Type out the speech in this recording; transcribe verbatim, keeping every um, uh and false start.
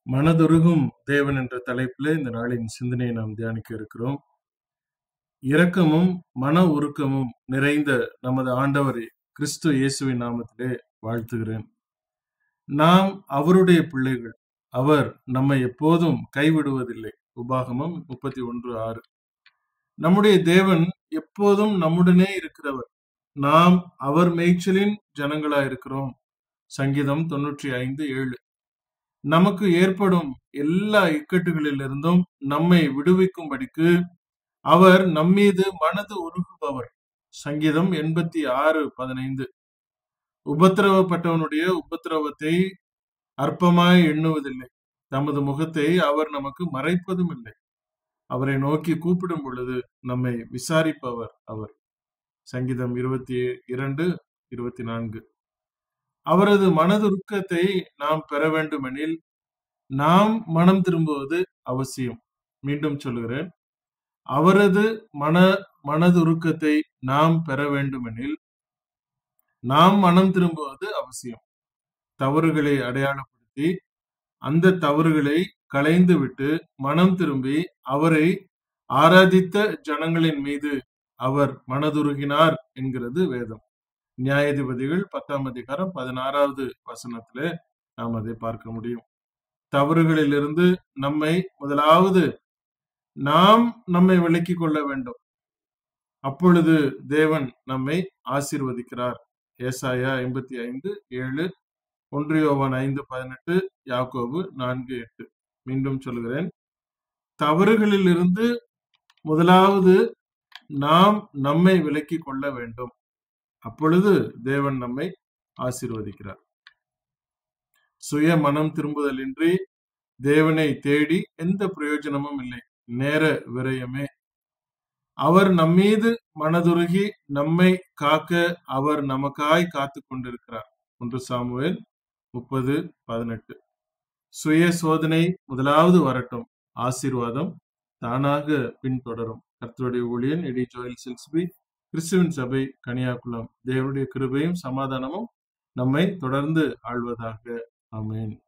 மனதுருகும் தேவன் என்ற தலைப்பிலே இந்த நாளின் சிந்தனையை நாம் தியானிக்க இருக்கிறோம். இரக்கமும் மன உருக்கமும் நிறைந்த நமது ஆண்டவர் கிறிஸ்து இயேசுவின் நாமத்திலே வாழ்த்துகிறேன். நாம் அவருடைய பிள்ளைகள். அவர் நம்மை எப்போதும் கைவிடுவதில்லை. உபாகமம் முப்பத்தி ஒன்று ஆறு. நம்முடைய தேவன் எப்போதும் நம்முடனே இருக்கிறவர். நாம் அவர் மேய்ச்சலின் ஜனங்களாயிருக்கிறோம். சங்கீதம் தொன்னூற்றி ஐந்து ஏழு. நமக்கு ஏற்படும் எல்லா இக்கட்டுகளிலிருந்தும் நம்மை விடுவிக்கும்படிக்கு அவர் நம்மீது மனது உருகுபவர். சங்கீதம் எண்பத்தி ஆறு பதினைந்து. உபத்திரவப்பட்டவனுடைய உபத்திரவத்தை அற்பமாய் எண்ணுவதில்லை. தமது முகத்தை அவர் நமக்கு மறைப்பதும் இல்லை. அவரை நோக்கி கூப்பிடும் பொழுது நம்மை விசாரிப்பவர் அவர். சங்கீதம் இருபத்தி இரண்டு இருபத்தி நான்கு. அவரது மனதுருக்கத்தை நாம் பெற வேண்டுமெனில் நாம் மனம் திரும்புவது அவசியம். மீண்டும் சொல்லுகிறேன், அவரது மன மனதுருக்கத்தை நாம் பெற வேண்டுமெனில் நாம் மனம் திரும்புவது அவசியம். தவறுகளை அடையாளப்படுத்தி அந்த தவறுகளை களைந்து விட்டு மனம் திரும்பி அவரை ஆராதித்த ஜனங்களின் மீது அவர் மனதுருகினார் என்கிறது வேதம். நியாயாதிபதிகள் பத்தாம் அதிகாரம் பதினாறாவது வசனத்திலே நாம் அதை பார்க்க முடியும். தவறுகளிலிருந்து நம்மை முதலாவது நாம் நம்மை விலக்கிக் கொள்ள வேண்டும். அப்பொழுது தேவன் நம்மை ஆசீர்வதிக்கிறார். ஏசாயா ஐம்பத்தி ஐந்து ஏழு, ஒன்று யோவான் ஐந்து பதினெட்டு, யாக்கோபு நான்கு எட்டு. மீண்டும் சொல்கிறேன், தவறுகளிலிருந்து முதலாவது நாம் நம்மை விலக்கிக் கொள்ள வேண்டும். அப்பொழுது தேவன் நம்மை ஆசீர்வதிக்கிறார். சுய மனம் திரும்புதலின்றி தேவனை தேடி எந்த பிரயோஜனமும் இல்லை. நேர விரயமே. அவர் நம்மீது மனதுருகி நம்மை காக்க அவர் நமக்காய் காத்து கொண்டிருக்கிறார். ஒன்று சாமுவேல் முப்பது பதினெட்டு. சுய சோதனை முதலாவது வரட்டும், ஆசீர்வாதம் தானாக பின்தொடரும். கர்த்தருடைய ஊழியன் எடி ஜோயல் சில்ஸ்பி, கிறிஸ்துவின் சபை, கனியாகுளம். தேவனுடைய கிருபையும் சமாதானமும் நம்மை தொடர்ந்து ஆள்வதாக. ஆமென்.